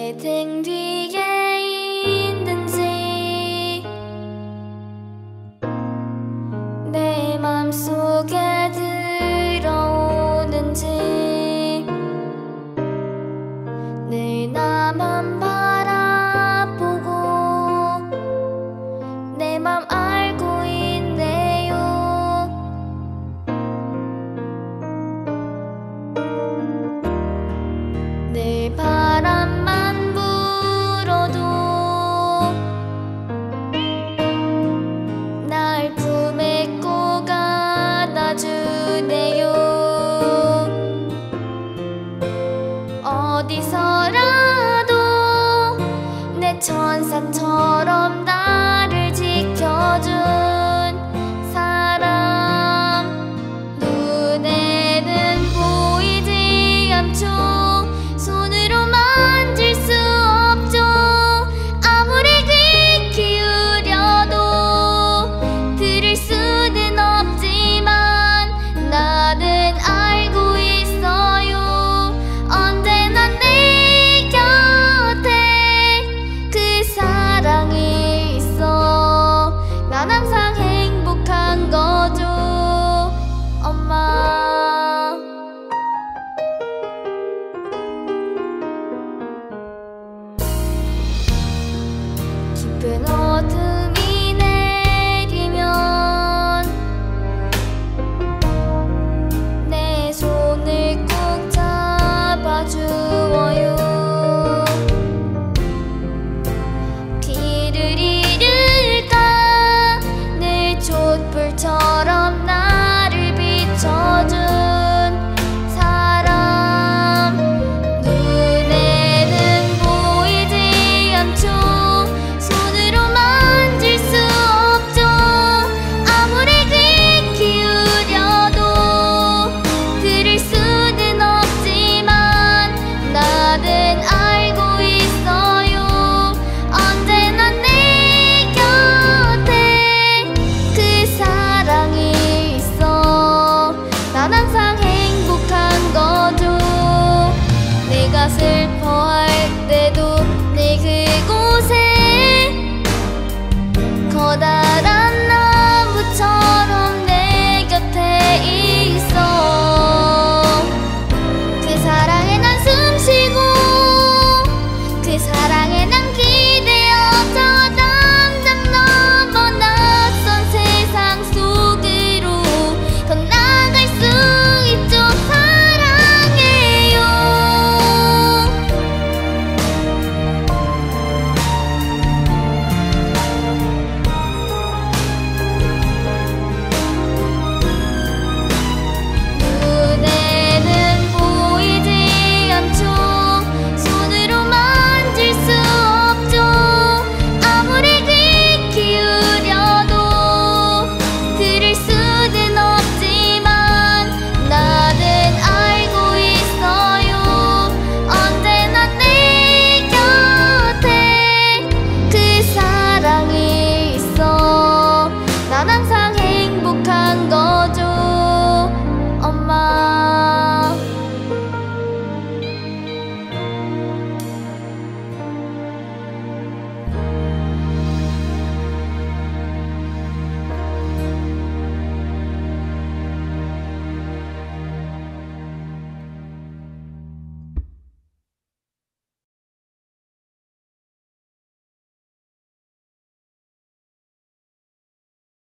내 등 뒤에 있는지 내 맘속에 들어오는지 늘 나만 바라보고 내 맘 알고 있네요. 늘 바람만 불어도 날 품에 꼭 안아주네요. 어디서라도 내 천사처럼 나를 지켜준 사람, 눈에는 보이지 않죠. 손으로 만질 수 없죠. 아무리 귀 기울여도 들을 수는 없지만 나는 알고 있어요. 언제나 내 곁에 그 사랑이 있어. 난 항상 행복한 거죠, 엄마. 깊은 어둠이 내리면 내 손을 꼭 잡아주어요. 길을 잃을까 늘 촛불처럼 나를 비춰준 사람, 눈에는 보이지 않죠. 손으로 만질 수 없죠. 아무리 귀 기울여도 들을 수는 없지만 나는 알고 있어요. 언제나 내 곁에 그 사랑이 있어. 난 항상 행복한 거죠. 내가 슬퍼할